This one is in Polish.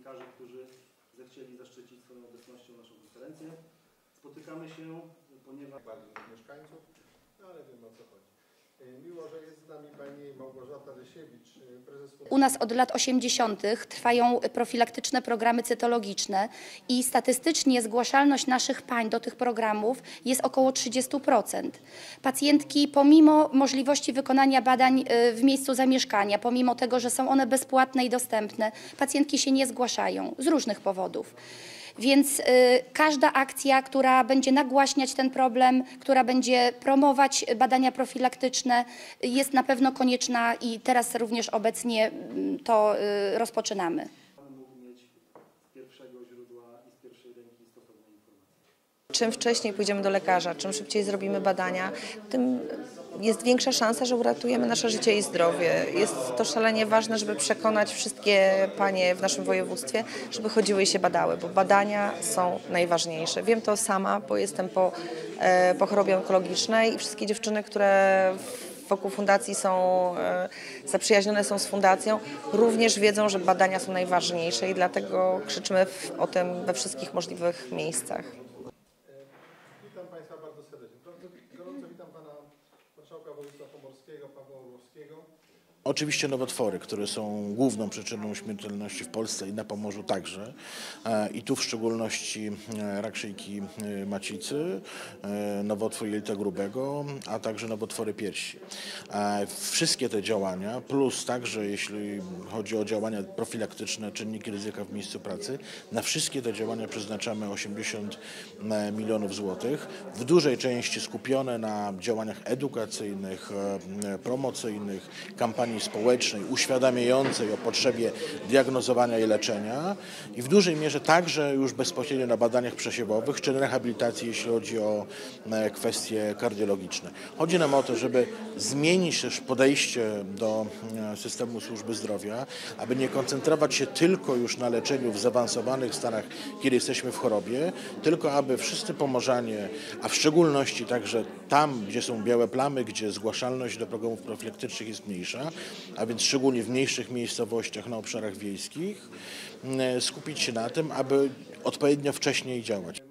dziennikarzy, którzy zechcieli zaszczycić swoją obecnością naszą konferencję. Spotykamy się, ponieważ... Bardzo mieszkańców, no ale wiem, o co chodzi. Miło, że jest z nami pani Małgorzata Rysiewicz, prezes... U nas od lat 80. trwają profilaktyczne programy cytologiczne i statystycznie zgłaszalność naszych pań do tych programów jest około 30%. Pacjentki pomimo możliwości wykonania badań w miejscu zamieszkania, pomimo tego, że są one bezpłatne i dostępne, pacjentki się nie zgłaszają z różnych powodów. Więc każda akcja, która będzie nagłaśniać ten problem, która będzie promować badania profilaktyczne, jest na pewno konieczna i teraz również obecnie to rozpoczynamy. Mógł mieć z pierwszego źródła i z pierwszej ręki stosowne informacje. Czym wcześniej pójdziemy do lekarza, czym szybciej zrobimy badania, tym jest większa szansa, że uratujemy nasze życie i zdrowie. Jest to szalenie ważne, żeby przekonać wszystkie panie w naszym województwie, żeby chodziły i się badały, bo badania są najważniejsze. Wiem to sama, bo jestem po chorobie onkologicznej i wszystkie dziewczyny, które wokół fundacji są zaprzyjaźnione są z fundacją, również wiedzą, że badania są najważniejsze i dlatego krzyczymy o tym we wszystkich możliwych miejscach. Witam Państwa bardzo serdecznie. Gorąco witam Pana Marszałka Województwa Pomorskiego, Pawła Orłowskiego. Oczywiście nowotwory, które są główną przyczyną śmiertelności w Polsce i na Pomorzu także. I tu w szczególności rak szyjki macicy, nowotwór jelita grubego, a także nowotwory piersi. Wszystkie te działania, plus także jeśli chodzi o działania profilaktyczne, czynniki ryzyka w miejscu pracy, na wszystkie te działania przeznaczamy 80 milionów złotych. W dużej części skupione na działaniach edukacyjnych, promocyjnych, kampanii społecznej, uświadamiającej o potrzebie diagnozowania i leczenia i w dużej mierze także już bezpośrednio na badaniach przesiewowych czy rehabilitacji, jeśli chodzi o kwestie kardiologiczne. Chodzi nam o to, żeby zmienić też podejście do systemu służby zdrowia, aby nie koncentrować się tylko już na leczeniu w zaawansowanych stanach, kiedy jesteśmy w chorobie, tylko aby wszyscy Pomorzanie, a w szczególności także tam, gdzie są białe plamy, gdzie zgłaszalność do programów profilaktycznych jest mniejsza, a więc szczególnie w mniejszych miejscowościach na obszarach wiejskich, skupić się na tym, aby odpowiednio wcześniej działać.